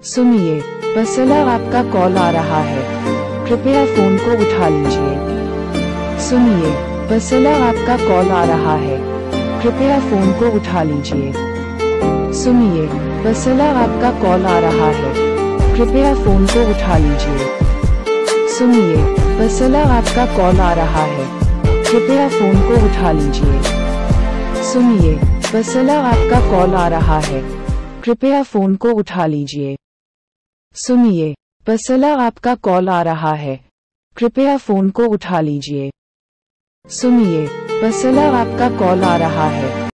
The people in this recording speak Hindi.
सुनिए, बसला आपका कॉल आ रहा है, कृपया फोन को उठा लीजिए। सुनिए, बसला आपका कॉल आ रहा है, कृपया फोन को उठा लीजिए। सुनिए, बसला आपका कॉल आ रहा है, कृपया फोन को उठा लीजिए। सुनिए, बसला आपका कॉल आ रहा है, कृपया फोन को उठा लीजिए। सुनिए, बसला आपका कॉल आ रहा है, कृपया फोन को उठा लीजिए। सुनिए, बसला आपका कॉल आ रहा है, कृपया फोन को उठा लीजिए। सुनिए, बसला आपका कॉल आ रहा है,